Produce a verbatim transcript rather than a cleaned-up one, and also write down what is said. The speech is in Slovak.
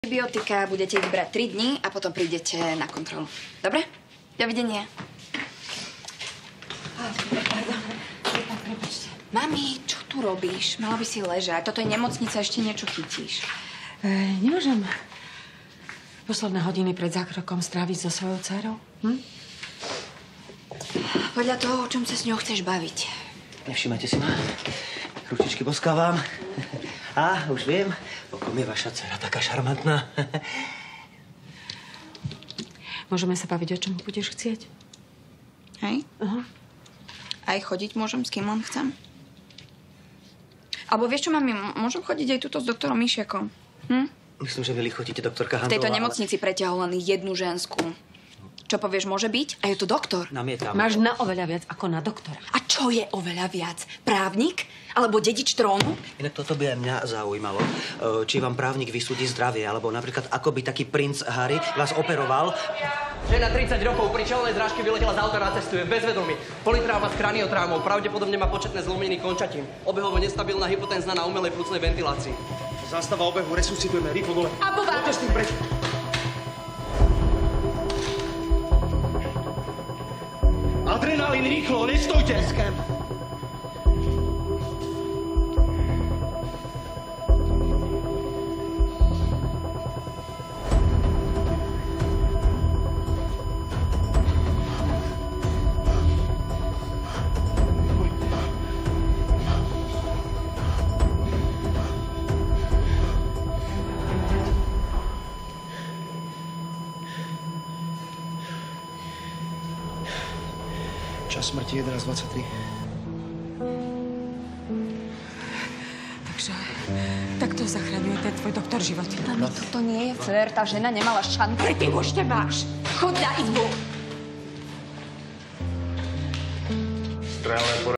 Antibiotika budete ich brať tri dni a potom prídete na kontrolu. Dobre? Dovidenia. Mami, čo tu robíš? Mala by si ležať. Toto je nemocnica, ešte niečo chytíš. E, nemôžem posledné hodiny pred zákrokom stráviť so svojou dcerou? Hm? Podľa toho, o čom sa s ňou chceš baviť. Nevšímajte si ma. Ručičky boskávam. A, už viem, o kom je vaša dcera taká šarmantná. Môžeme sa baviť, o čom budeš chcieť? Hej? Aha. Aj chodiť môžem, s kým len chcem. Alebo vieš čo, mami, môžem chodiť aj tuto s doktorom Mišiakom. Hm? Myslím, že vy lichotíte, doktorka Handlová. V tejto ale... nemocnici preťahol len jednu ženskú. Čo povieš, môže byť? A je to doktor. Namietam. Máš na oveľa viac ako na doktora. A čo je oveľa viac? Právnik? Alebo dedič trónu? Inak toto by aj mňa zaujímalo. Či vám právnik vysúdi zdravie, alebo napríklad ako by taký princ Harry vás operoval. Žena tridsať rokov pri čelnej zrážke vyletela z auta na cestu, je bezvedomí. Politráma s kraniotraumou, pravdepodobne má početné zlomeniny končatín. Obehovo nestabilná hypotenzná na umelej plúcnej ventilácii. Zástava obehu, resuscitujeme, rýchlo dole. Abova! Poďte s tým preč. Adrenalín, rýchlo, nestojte! Ském. Čas smrti jedenásť dvadsaťtri. Takže takto zachraňuje ten tvoj doktor život. Mami, toto nie je fér. Tá žena nemala šancu. Ale ty už nemáš. Chod na izbu. Strelné